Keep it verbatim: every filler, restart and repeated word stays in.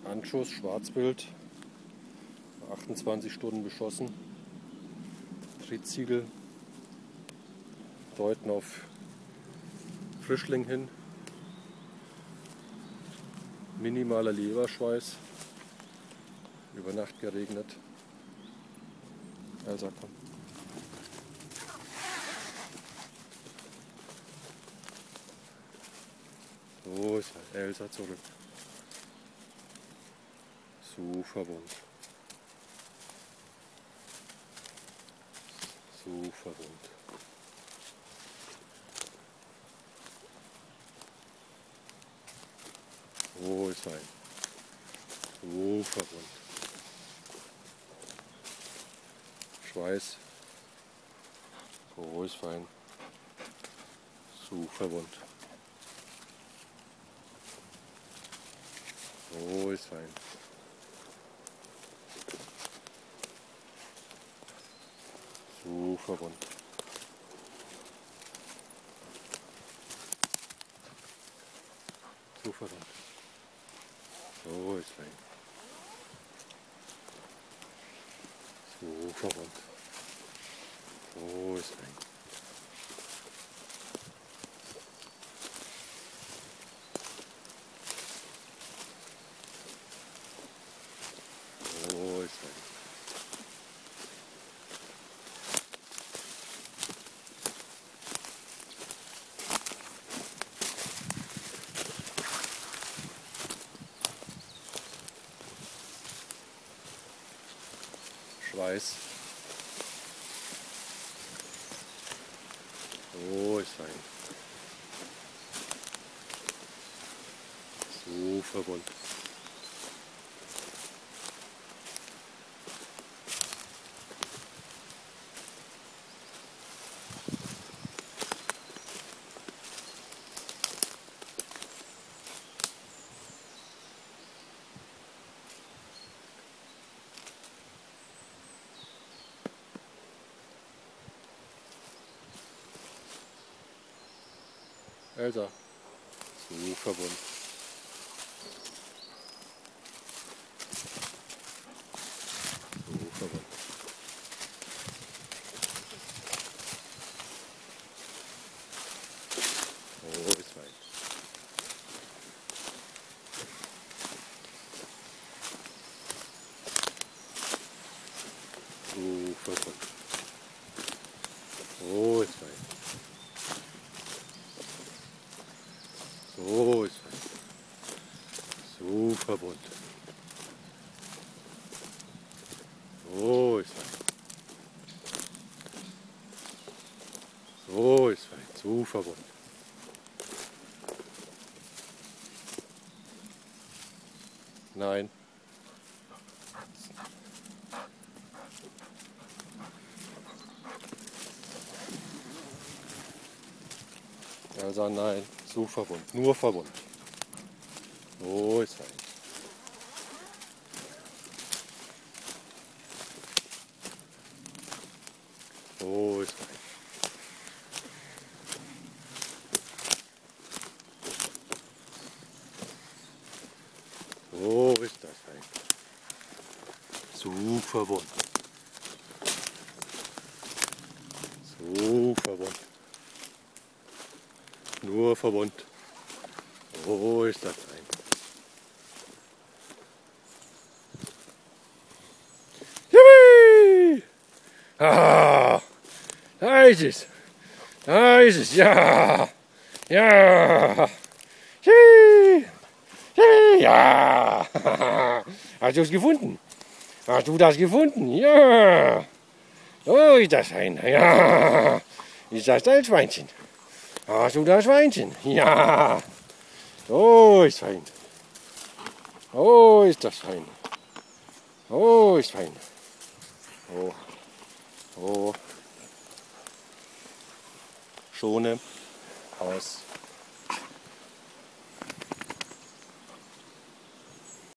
Anschuss, Schwarzwild, achtundzwanzig Stunden beschossen. Trittsiegel deuten auf Frischling hin. Minimaler Leberschweiß. Über Nacht geregnet. Elsa, komm. So ist Elsa zurück. Super bunt. Super bunt. So ist ein. Super bunt. Schweiß. So ist fein. Super bunt. So ist fein. Super bunt. Super bunt. So ist fein. Super bunt. So ist fein. So ist fein. Schweiß. So ist fein. Super bunt. Elsa, super bunt. Super bunt. So ist fein. Super bunt. So ist fein. So ist fein. Super bunt. So ist fein. So ist fein. Super bunt. Nein. Also nein, super bunt. Nur verbunden. So ist fein. So ist fein. So ist das fein. Super bunt. Super bunt. Nur verbunden. So ist das fein. Yippie! Ah, da ist es. Da ist es. Ja. Ja. Yippie! Yippie! Ja. Hast du es gefunden? Hast du das gefunden? Ja. So ist das fein. Ja. Ist das dein Schweinchen? Hast du das Schweinchen? Ja. So ist fein. Oh, ist das fein. Oh, ist fein. Oh. Oh. Schone aus.